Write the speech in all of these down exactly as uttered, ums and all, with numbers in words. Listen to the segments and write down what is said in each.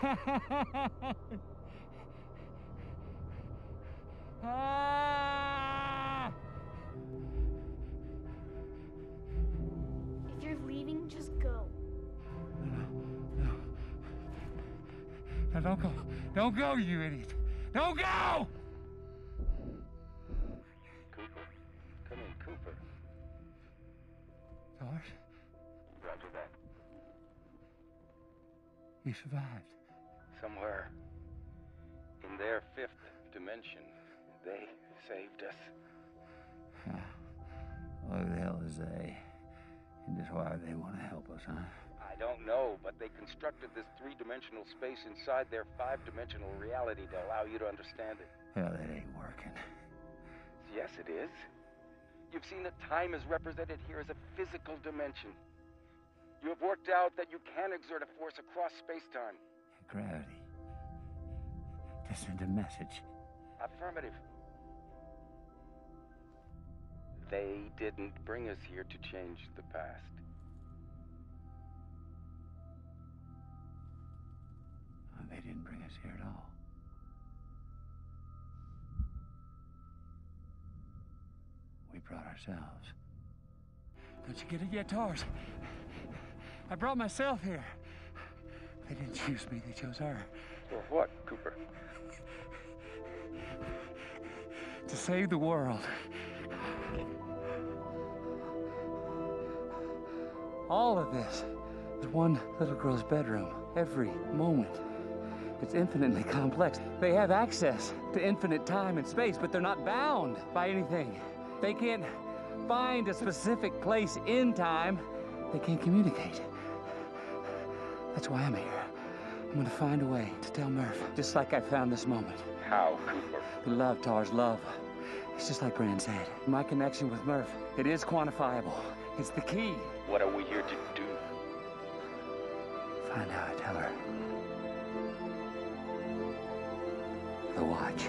Ah! If you're leaving, just go. No, no. No, don't go. Don't go, you idiot. Don't go! Cooper. Come in, Cooper. George, Roger that. you survived. Somewhere in their fifth dimension, they saved us. Who the hell is they? And just why they want to help us, huh? I don't know, but they constructed this three-dimensional space inside their five-dimensional reality to allow you to understand it. Hell, that ain't working. Yes, it is. You've seen that time is represented here as a physical dimension. You have worked out that you can exert a force across space-time. Gravity. To send a message. Affirmative. They didn't bring us here to change the past. Oh, they didn't bring us here at all. We brought ourselves. Don't you get it yet, Tars? I brought myself here. They didn't choose me, they chose her. For what, Cooper? To save the world. All of this is one little girl's bedroom, every moment. It's infinitely complex. They have access to infinite time and space, but they're not bound by anything. They can't find a specific place in time. They can't communicate. That's why I'm here. I'm gonna find a way to tell Murph, just like I found this moment. How, Cooper? Love, Tars, love. It's just like Brand said. My connection with Murph, it is quantifiable. It's the key. What are we here to do? Find how I tell her. The watch.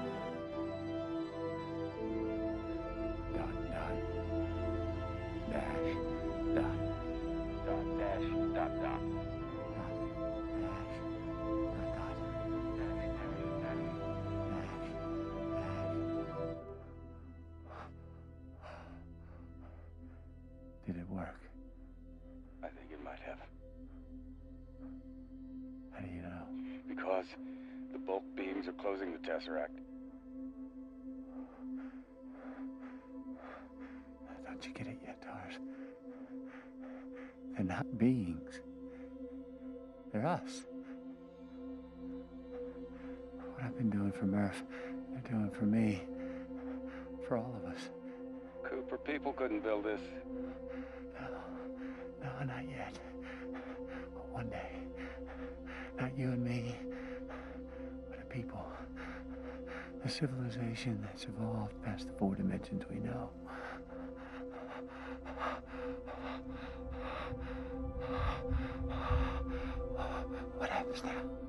Dot, dot. Dash. Dot. Dot, dash, dot, dot. Dot. Dash. Dot, dot. Dash, dash, dash. Did it work? I think it might have. How do you know? Because the bulk beams are closing the Tesseract. Don't you get it yet, Tars? They're not beings. They're us. What I've been doing for Murph, they're doing for me. For all of us. Cooper, people couldn't build this. No, no, not yet. But one day, not you and me, but a people. A civilization that's evolved past the four dimensions we know. What happens now?